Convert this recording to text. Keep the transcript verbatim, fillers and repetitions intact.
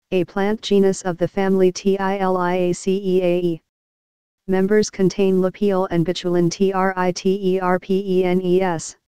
a plant genus of the family Tiliaceae. Members contain Lipeel and Bitulin triterpenes.